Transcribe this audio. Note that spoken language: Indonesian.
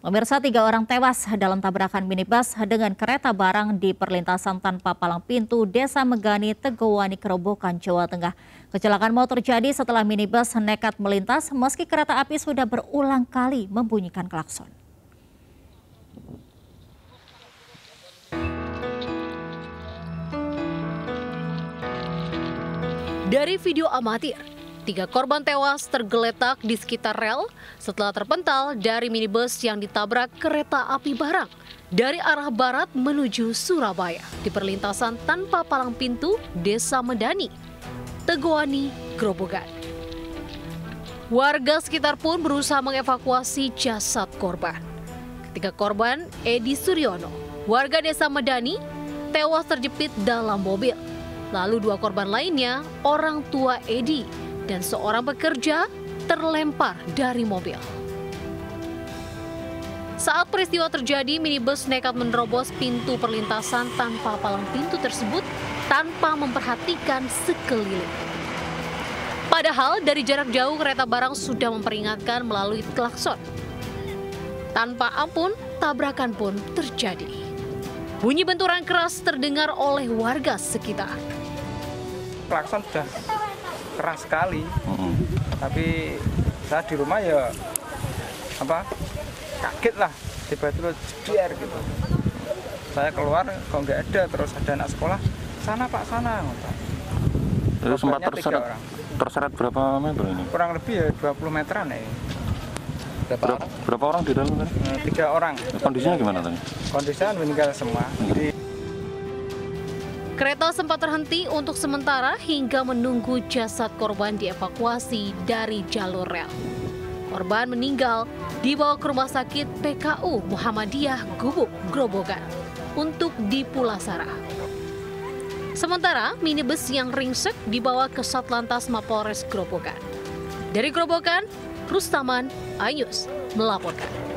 Pemirsa, 3 orang tewas dalam tabrakan minibus dengan kereta barang di perlintasan tanpa palang pintu Desa Megani, Tegowani, Kerobokan, Jawa Tengah. Kecelakaan mau terjadi setelah minibus nekat melintas meski kereta api sudah berulang kali membunyikan klakson. Dari video amatir, 3 korban tewas tergeletak di sekitar rel setelah terpental dari minibus yang ditabrak kereta api barang dari arah barat menuju Surabaya di perlintasan tanpa palang pintu Desa Medani, Tegowani, Grobogan. Warga sekitar pun berusaha mengevakuasi jasad korban. Ketiga korban, Edi Suryono, warga Desa Medani, tewas terjepit dalam mobil. Lalu 2 korban lainnya, orang tua Edi dan seorang pekerja, terlempar dari mobil. Saat peristiwa terjadi, minibus nekat menerobos pintu perlintasan tanpa palang pintu tersebut tanpa memperhatikan sekeliling. Padahal dari jarak jauh kereta barang sudah memperingatkan melalui klakson. Tanpa ampun, tabrakan pun terjadi. Bunyi benturan keras terdengar oleh warga sekitar. Klakson sudah keras sekali, tapi saya di rumah ya kaget lah, tiba-tiba jeder gitu. Saya keluar kok nggak ada, terus ada anak sekolah, sana Pak, sana. Itu sempat terseret berapa meter ini? Kurang lebih ya 20 meteran ya. Berapa orang di dalam tadi? 3 orang. Kondisinya gimana tadi? Kondisinya meninggal semua. Kereta sempat terhenti untuk sementara hingga menunggu jasad korban dievakuasi dari jalur rel. Korban meninggal dibawa ke Rumah Sakit PKU Muhammadiyah Gubuk, Grobogan untuk dipulasarah. Sementara minibus yang ringsek dibawa ke Satlantas Mapolres Grobogan. Dari Grobogan, Rustaman Ayus melaporkan.